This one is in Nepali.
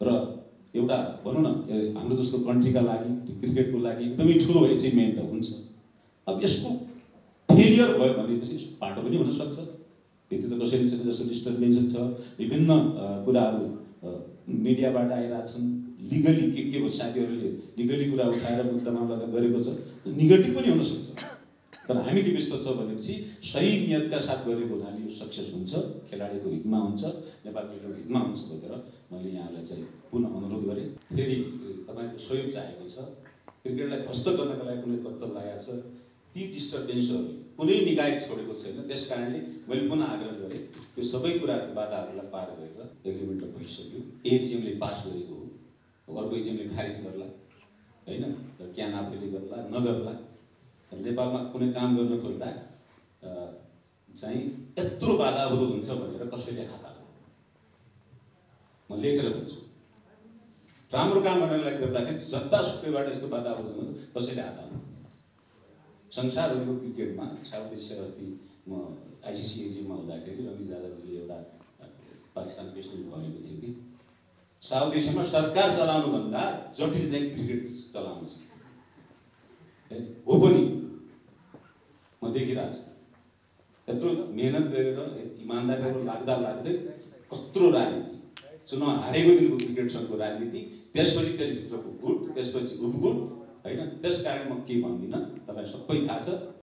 र एउटा भनौँ न हाम्रो जस्तो कन्ट्रीका लागि क्रिकेटको लागि एकदमै ठुलो एचिभमेन्ट हुन्छ। अब यसको फेलियर भयो भनेपछि यसको बाटो पनि हुनसक्छ। त्यति त कसैले छैन, जस्तो डिस्टर्बेन्स छ, विभिन्न कुराहरू मिडियाबाट आइरहेछन्, लिगली के साथीहरूले लिगली कुरा उठाएर मुद्दामा लगानी गरेको छ, नेगेटिभ पनि हुनसक्छ। तर हामी के व्यस्त छ भनेपछि सही नियतका साथ गरेको हुनाले यो सक्सेस हुन्छ, खेलाडीको हितमा हुन्छ, नेपाल क्रिकेटको हितमा हुन्छ भनेर मैले यहाँलाई चाहिँ पुनः अनुरोध गरेँ। फेरि तपाईँको सहयोग चाहेको छ, क्रिकेटलाई ध्वस्त गर्नका लागि कुनै तत्त्व लागेको छ, ती डिस्टर्बेन्सहरू कुनै निकाय छोडेको छैन। त्यस कारणले मैले पुनः आग्रह गरेँ त्यो सबै कुराहरूको बाधाहरूलाई पार गरेर एग्रिमेन्ट त भइसक्यो, एजिएमले पास गरेको हो, अर्को एजिएमले खारिज गर्ला होइन, क्यान आफूले गर्ला नगर्ला। नेपालमा कुनै काम गर्न खोज्दा चाहिँ यत्रो बाधा अवरोध हुन्छ भनेर कसैले हात हाल्दैन। म लेखेर भन्छु, राम्रो काम गर्नलाई गर्दाखेरि जतासुकैबाट यस्तो बाधा अवरोध हुन्छ कसैले हात हाल्दैन। संसारभरिको क्रिकेटमा साउथ एसिया, अस्ति म आइसिसी एजिएममा हुँदाखेरि रमेश दादाजीले एउटा पाकिस्तान प्रेसिडेन्ट भनेको थियो कि साउथ एसियामा सरकार चलाउनुभन्दा जटिल चाहिँ क्रिकेट चलाउनु छ। हो पनि म देखिरहेको छु, यत्रो मेहनत गरेर इमान्दारीहरू लाग्दै कत्रो राजनीति, चुनाव हारेको दिनको क्रिकेट सङ्घको राजनीति, त्यसपछि त्यसभित्रको गुट, त्यसपछि उपगुट होइन। त्यस कारण म के भन्दिनँ, तपाईँ सबै थाहा छ।